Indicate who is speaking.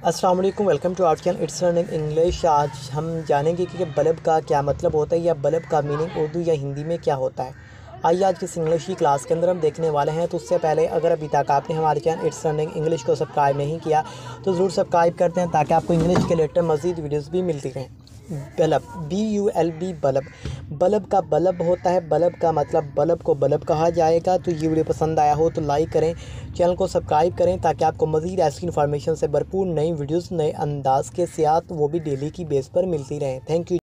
Speaker 1: अस्सलाम वालेकुम, welcome to our channel it's learning English. आज हम जानेंगे कि बल्ब का क्या मतलब होता है या बल्ब का मीनिंग उर्दू या हिंदी में क्या होता है। आइए आज की इस इंग्लिश की क्लास के अंदर हम देखने वाले हैं। तो उससे पहले अगर अभी तक आपने हमारे चैनल इट्स लर्निंग इंग्लिश को सब्सक्राइब नहीं किया तो ज़रूर सब्सक्राइब करते हैं ताकि आपको इंग्लिश के रिलेटेड मज़ीद वीडियोज़ भी मिलती रहें। Bulb, BULB, bulb. बल्ब का बल्ब होता है, बल्ब का मतलब बल्ब को बल्ब कहा जाएगा। तो ये वीडियो पसंद आया हो तो लाइक करें, चैनल को सब्सक्राइब करें ताकि आपको मज़ीद ऐसी इन्फॉर्मेशन से भरपूर नई वीडियोस नए अंदाज के साथ वो भी डेली की बेस पर मिलती रहें। Thank you.